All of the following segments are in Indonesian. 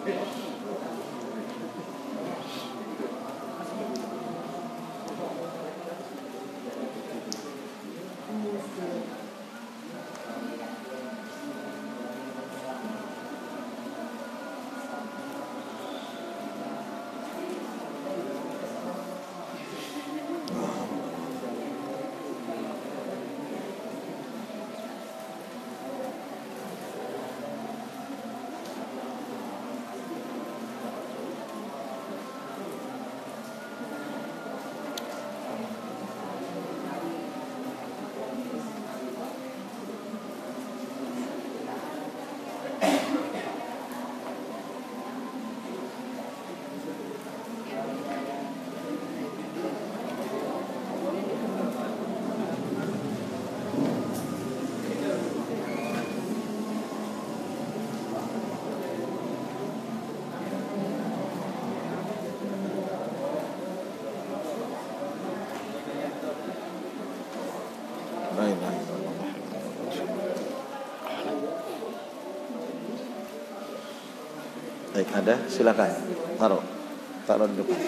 Baik, ada, silakan. Taruh di depan.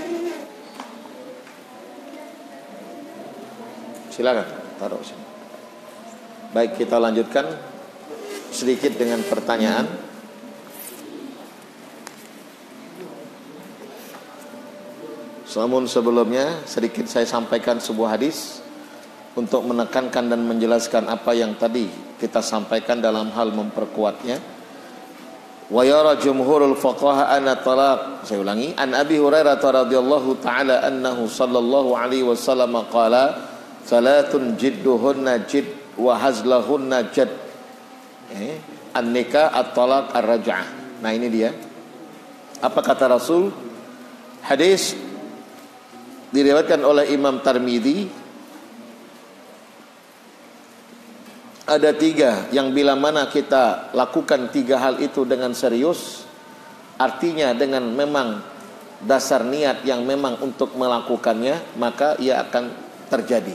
Silakan, taruh sini. Baik, kita lanjutkan sedikit dengan pertanyaan. Namun sebelumnya sedikit saya sampaikan sebuah hadis untuk menekankan dan menjelaskan apa yang tadi kita sampaikan dalam hal memperkuatnya. Wa yara jumhurul fuqaha anna talaq, saya ulangi, an Abi Hurairah radhiyallahu taala annahu sallallahu alaihi wasallam qala salatun jidduhunna jidd wa hazlahunna jadd, an-nikah, at-talaq, ar-raj'ah. Nah, ini dia apa kata Rasul. Hadis diriwayatkan oleh Imam Tirmidzi. Ada 3 yang bila mana kita lakukan 3 hal itu dengan serius, artinya dengan memang dasar niat yang memang untuk melakukannya, maka ia akan terjadi.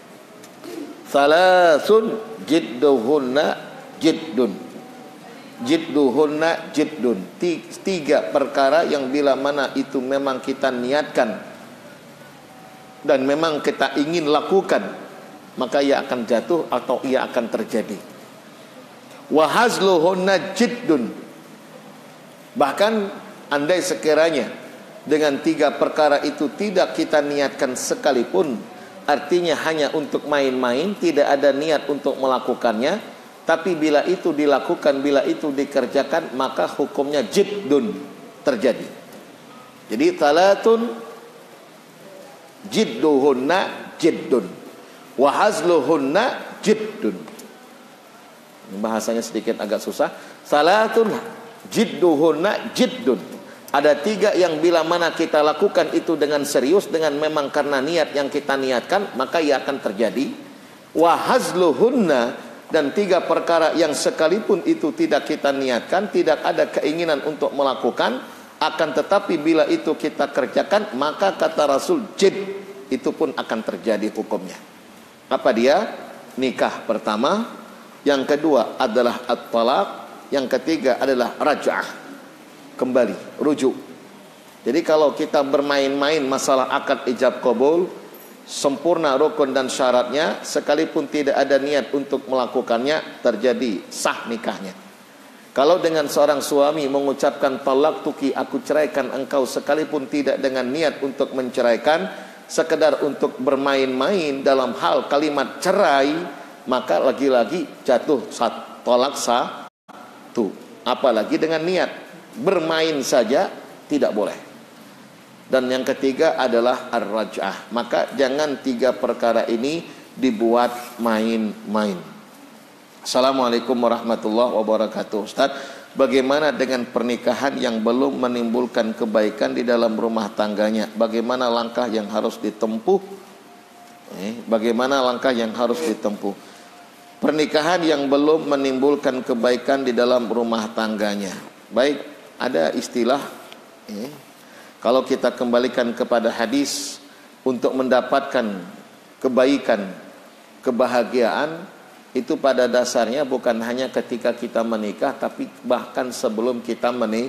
Salasun jidduhunna jiddun, jidduhunna jiddun. 3 perkara yang bila mana itu memang kita niatkan dan memang kita ingin lakukan, maka ia akan jatuh atau ia akan terjadi. Wa hazluhunna jiddun. Bahkan andai sekiranya dengan 3 perkara itu tidak kita niatkan sekalipun, artinya hanya untuk main-main, tidak ada niat untuk melakukannya, tapi bila itu dilakukan, bila itu dikerjakan, maka hukumnya jiddun, terjadi. Jadi talatun jidduhunna jiddun wa hazluhunna jiddun. Bahasanya sedikit agak susah. Salatun jidduhunna jiddun. Ada 3 yang bila mana kita lakukan itu dengan serius, dengan memang karena niat yang kita niatkan, maka ia akan terjadi. Wa hazluhunna, dan 3 perkara yang sekalipun itu tidak kita niatkan, tidak ada keinginan untuk melakukan, akan tetapi bila itu kita kerjakan, maka kata Rasul jidd, itu pun akan terjadi hukumnya. Apa dia? Nikah pertama, yang kedua adalah at-talaq, yang ketiga adalah raj'ah, kembali, rujuk. Jadi kalau kita bermain-main masalah akad ijab qabul, sempurna rukun dan syaratnya, sekalipun tidak ada niat untuk melakukannya, terjadi sah nikahnya. Kalau dengan seorang suami mengucapkan talak tuki, aku ceraikan engkau, sekalipun tidak dengan niat untuk menceraikan, sekedar untuk bermain-main dalam hal kalimat cerai, maka lagi-lagi jatuh tolak satu. Apalagi dengan niat bermain saja tidak boleh. Dan yang ketiga adalah ar-raj'ah. Maka jangan 3 perkara ini dibuat main-main. Assalamualaikum warahmatullahi wabarakatuh. Ustaz, bagaimana dengan pernikahan yang belum menimbulkan kebaikan di dalam rumah tangganya? Bagaimana langkah yang harus ditempuh? Bagaimana langkah yang harus ditempuh? Pernikahan yang belum menimbulkan kebaikan di dalam rumah tangganya. Baik, ada istilah, kalau kita kembalikan kepada hadis, untuk mendapatkan kebaikan, kebahagiaan, itu pada dasarnya bukan hanya ketika kita menikah, tapi bahkan sebelum kita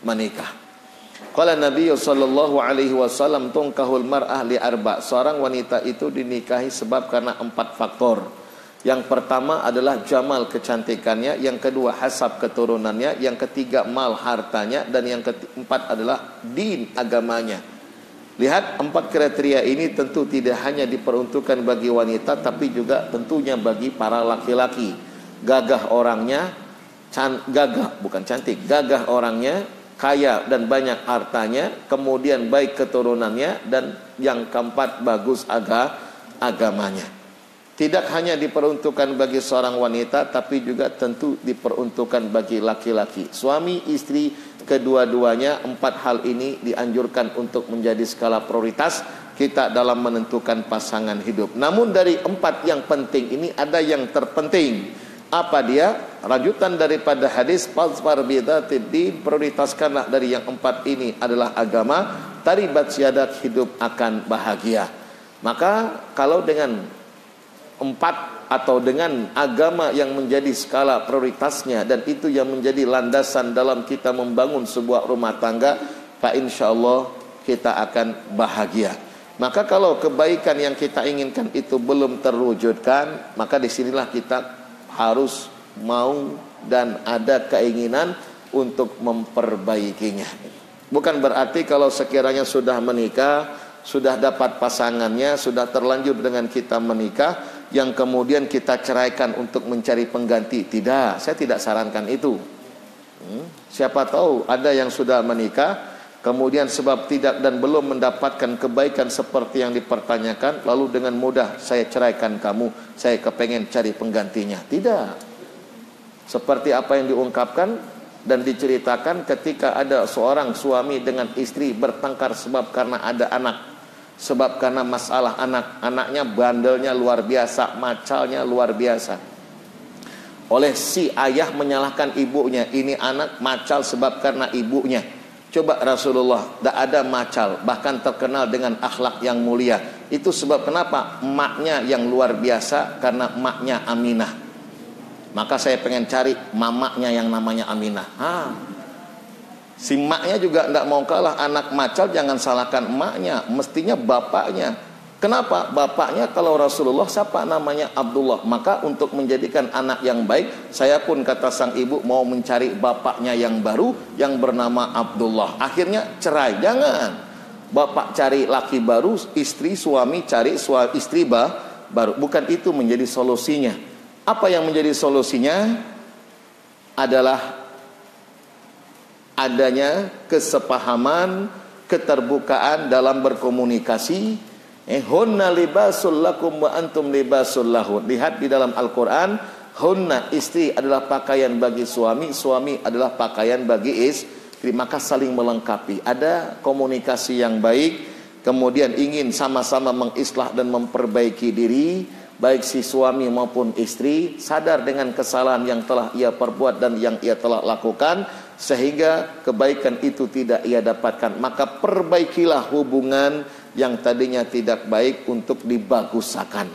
menikah. Qala Nabi sallallahu alaihi wasallam tunkahul mar'ah li arba. Seorang wanita itu dinikahi sebab karena 4 faktor. Yang pertama adalah jamal kecantikannya, yang kedua hasab keturunannya, yang ketiga mal hartanya, dan yang keempat adalah din agamanya. Lihat 4 kriteria ini tentu tidak hanya diperuntukkan bagi wanita, tapi juga tentunya bagi para laki-laki. Gagah orangnya, gagah orangnya, kaya dan banyak hartanya, kemudian baik keturunannya, dan yang keempat bagus agamanya. Tidak hanya diperuntukkan bagi seorang wanita, tapi juga tentu diperuntukkan bagi laki-laki. Suami, istri, kedua-duanya 4 hal ini dianjurkan untuk menjadi skala prioritas kita dalam menentukan pasangan hidup. Namun dari 4 yang penting ini ada yang terpenting. Apa dia? Lanjutan daripada hadis Fazfar bidzatiddin, prioritaskanlah dari yang 4 ini adalah agama, taribat syadat, hidup akan bahagia. Maka kalau dengan 4 atau dengan agama yang menjadi skala prioritasnya, dan itu yang menjadi landasan dalam kita membangun sebuah rumah tangga, fa insyaallah kita akan bahagia. Maka kalau kebaikan yang kita inginkan itu belum terwujudkan, maka disinilah kita harus mau dan ada keinginan untuk memperbaikinya. Bukan berarti kalau sekiranya sudah menikah, sudah dapat pasangannya, sudah terlanjur dengan kita menikah, yang kemudian kita ceraikan untuk mencari pengganti. Tidak, saya tidak sarankan itu. Siapa tahu ada yang sudah menikah, kemudian sebab tidak dan belum mendapatkan kebaikan seperti yang dipertanyakan, lalu dengan mudah saya ceraikan kamu, saya kepengen cari penggantinya. Tidak. Seperti apa yang diungkapkan dan diceritakan ketika ada seorang suami dengan istri bertengkar sebab karena ada anak, sebab karena masalah anak. Anaknya bandelnya luar biasa, macalnya luar biasa. Oleh si ayah menyalahkan ibunya, ini anak macal sebab karena ibunya. Coba Rasulullah, tidak ada macal, bahkan terkenal dengan akhlak yang mulia. Itu sebab kenapa? Emaknya yang luar biasa, karena emaknya Aminah. Maka saya pengen cari mamanya yang namanya Aminah. Si emaknya juga tidak mau kalah. Anak macal jangan salahkan emaknya, mestinya bapaknya. Kenapa? Bapaknya kalau Rasulullah siapa namanya? Abdullah. Maka untuk menjadikan anak yang baik, saya pun kata sang ibu mau mencari bapaknya yang baru yang bernama Abdullah. Akhirnya cerai. Jangan. Bapak cari laki baru, istri suami cari istri baru. Bukan itu menjadi solusinya. Apa yang menjadi solusinya adalah adanya kesepahaman, keterbukaan dalam berkomunikasi. Hunna libasul lakum wa antum libasul lahun. Lihat di dalam Al-Quran, hunna istri adalah pakaian bagi suami, suami adalah pakaian bagi istri. Maka saling melengkapi. Ada komunikasi yang baik, kemudian ingin sama-sama mengislah dan memperbaiki diri. Baik si suami maupun istri sadar dengan kesalahan yang telah ia perbuat dan yang ia telah lakukan, sehingga kebaikan itu tidak ia dapatkan. Maka perbaikilah hubungan yang tadinya tidak baik untuk dibagusakan.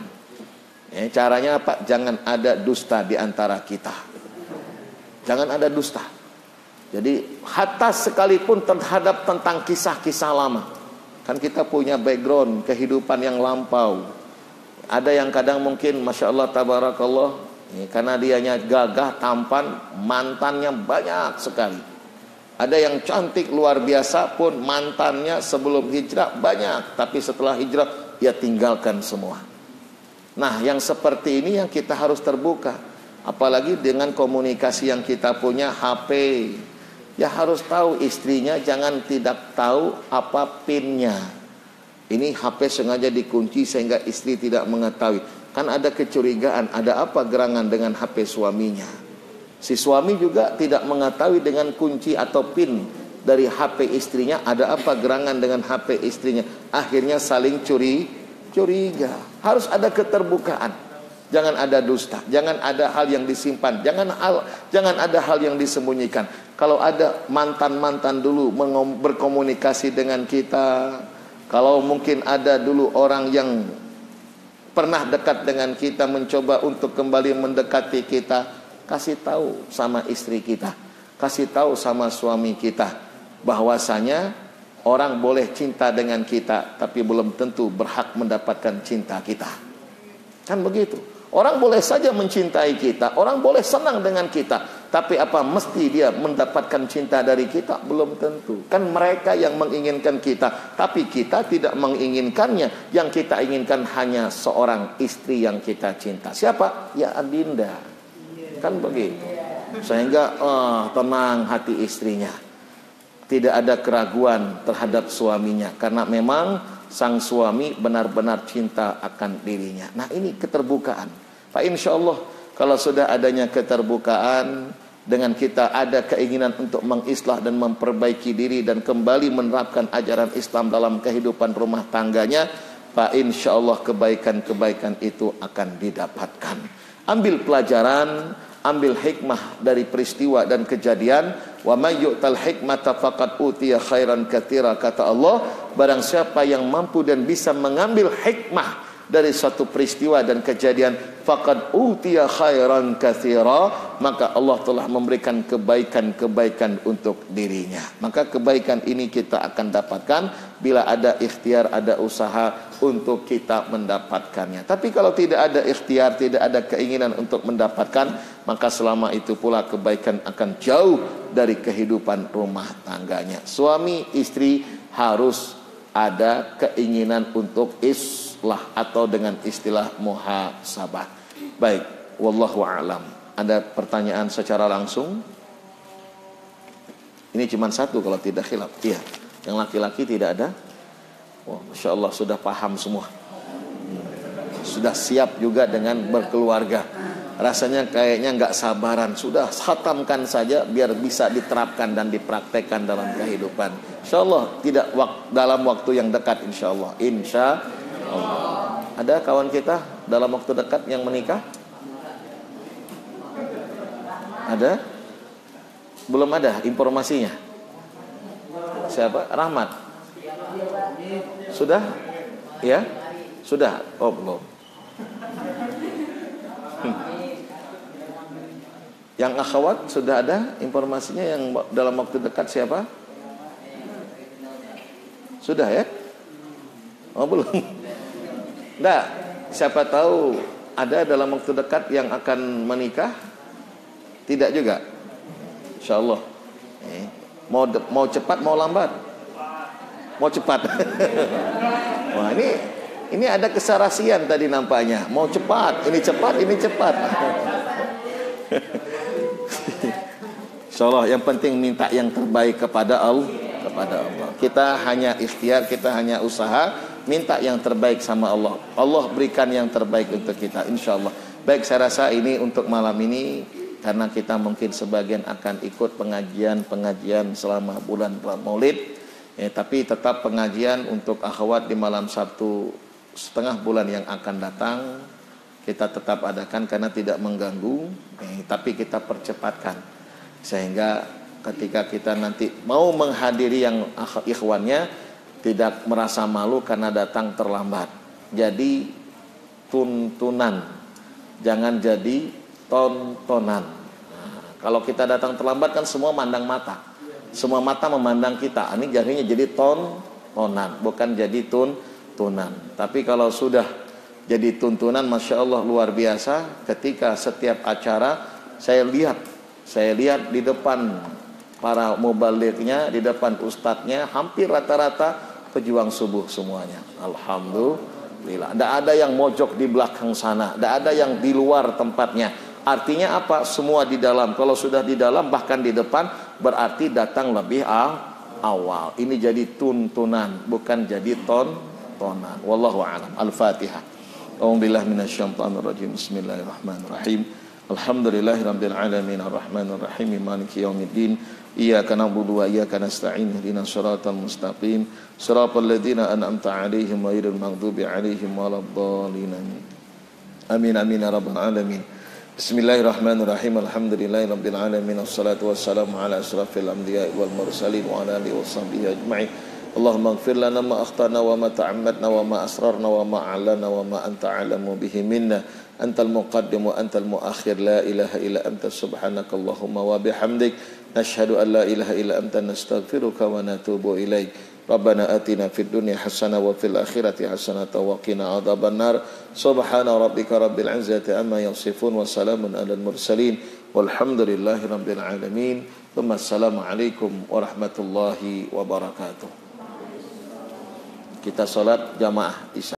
Caranya apa? Jangan ada dusta di antara kita. Jangan ada dusta. Jadi hatta sekalipun terhadap tentang kisah-kisah lama. Kan kita punya background kehidupan yang lampau. Ada yang kadang mungkin Masya Allah Tabarakallah, karena dianya gagah, tampan, mantannya banyak sekali. Ada yang cantik luar biasa pun mantannya sebelum hijrah banyak, tapi setelah hijrah ia tinggalkan semua. Nah yang seperti ini yang kita harus terbuka. Apalagi dengan komunikasi yang kita punya, HP. Ya harus tahu istrinya, jangan tidak tahu apa pinnya. Ini HP sengaja dikunci sehingga istri tidak mengetahui. Kan ada kecurigaan, ada apa gerangan dengan HP suaminya. Si suami juga tidak mengetahui dengan kunci atau pin dari HP istrinya, ada apa gerangan dengan HP istrinya. Akhirnya saling curiga. Harus ada keterbukaan. Jangan ada dusta, jangan ada hal yang disimpan, jangan ada hal yang disembunyikan. Kalau ada mantan-mantan dulu berkomunikasi dengan kita, kalau mungkin ada dulu orang yang pernah dekat dengan kita mencoba untuk kembali mendekati kita, kasih tahu sama istri kita, kasih tahu sama suami kita. bahwasanya orang boleh cinta dengan kita, tapi belum tentu berhak mendapatkan cinta kita. Kan begitu. Orang boleh saja mencintai kita, orang boleh senang dengan kita, tapi apa mesti dia mendapatkan cinta dari kita? Belum tentu. Kan mereka yang menginginkan kita, tapi kita tidak menginginkannya. Yang kita inginkan hanya seorang istri yang kita cinta. Siapa? Ya Adinda. Kan begitu. Sehingga tenang hati istrinya. Tidak ada keraguan terhadap suaminya, karena memang sang suami benar-benar cinta akan dirinya. Nah, ini keterbukaan. Pak, insya Allah kalau sudah adanya keterbukaan, dengan kita ada keinginan untuk mengislah dan memperbaiki diri dan kembali menerapkan ajaran Islam dalam kehidupan rumah tangganya, Pak, insya Allah kebaikan-kebaikan itu akan didapatkan. Ambil pelajaran, ambil hikmah dari peristiwa dan kejadian. Wa may yu'tal hikmata faqad utiya khairan katsira, kata Allah, barang siapa yang mampu dan bisa mengambil hikmah dari suatu peristiwa dan kejadian, faqad utiya khairan katsira, maka Allah telah memberikan kebaikan-kebaikan untuk dirinya. Maka kebaikan ini kita akan dapatkan bila ada ikhtiar, ada usaha untuk kita mendapatkannya. Tapi kalau tidak ada ikhtiar, tidak ada keinginan untuk mendapatkan, maka selama itu pula kebaikan akan jauh dari kehidupan rumah tangganya. Suami istri harus ada keinginan untuk islah, atau dengan istilah muhasabah. Baik, wallahu a'lam. Ada pertanyaan secara langsung? Ini cuma satu kalau tidak khilaf. Iya, yang laki-laki tidak ada. Wah, Masya Allah sudah paham semua. Sudah siap juga dengan berkeluarga. Rasanya kayaknya nggak sabaran. Sudah khatamkan saja biar bisa diterapkan dan dipraktekkan dalam kehidupan. Insya Allah tidak dalam waktu yang dekat. Insya Allah. Insya Allah. Ada kawan kita dalam waktu dekat yang menikah? Ada? Belum ada informasinya. Siapa? Rahmat. Sudah? Ya? Sudah? Oh belum. Yang akhwat sudah ada informasinya yang dalam waktu dekat siapa? Sudah ya? Oh belum. Enggak. Siapa tahu ada dalam waktu dekat yang akan menikah? Tidak juga. Insyaallah. Mau cepat mau lambat? Mau cepat. Wah, ini ada kesarasian tadi nampaknya. Mau cepat, ini cepat, ini cepat. Insyaallah yang penting minta yang terbaik kepada Allah. Kita hanya ikhtiar, kita hanya usaha, minta yang terbaik sama Allah. Allah berikan yang terbaik untuk kita, insyaallah. Baik, saya rasa ini untuk malam ini, karena kita mungkin sebagian akan ikut pengajian selama bulan Maulid. Tapi tetap pengajian untuk akhwat di malam Sabtu setengah bulan yang akan datang kita tetap adakan karena tidak mengganggu, tapi kita percepatkan sehingga ketika kita nanti mau menghadiri yang ikhwannya tidak merasa malu karena datang terlambat. Jadi tuntunan, jangan jadi tontonan. Kalau kita datang terlambat kan semua mandang mata, semua mata memandang kita. Ini jadinya jadi tontonan, bukan jadi tuntunan. Tapi kalau sudah jadi tuntunan, Masya Allah luar biasa. Ketika setiap acara saya lihat di depan para mubalignya, di depan ustadznya, hampir rata-rata pejuang subuh semuanya. Alhamdulillah. Tidak ada yang mojok di belakang sana, tidak ada yang di luar tempatnya. Artinya apa? Semua di dalam. Kalau sudah di dalam bahkan di depan, berarti datang lebih awal. Ini jadi tuntunan, bukan jadi tontonan. Wallahu a'lam. Al-Fatihah. A'udzubillahi minasyaitonir rajim. Bismillahirrahmanirrahim. Alhamdulillahirabbil alamin arrahmanir rahim maliki yaumiddin. Iyyaka na'budu wa iyyaka nasta'in ihdinas siratal mustaqim siratal ladzina an'amta 'alaihim ghairil maghdubi 'alaihim waladdallin. Amin amin ya rabbal alamin. Bismillahirrahmanirrahim. Alhamdulillahirabbil alamin wassalatu wassalamu ala asrafil anbiya'i wal mursalin wa ala alihi washabbihi ajma'in. Allahumma ighfir lana ma akhtana wa ma ta'ammadna wa ma asrarna wa ma a'lana wa ma anta 'alamu bihi minna. antal muqaddim wa antal muakhir, la ilaha illa anta subhanakallahumma wa bihamdik, nashhadu an la ilaha illa anta, nastaghfiruka wa natubu ilaik. Rabbana atina fid dunya hasanah wa fil akhirati hasanah wa qina adzabannar. Subhana rabbika rabbil izzati amma yasifun wa salamun alal mursalin walhamdulillahi rabbil alamin. Wassalamualaikum warahmatullahi wabarakatuh. Kita salat jamaah isya.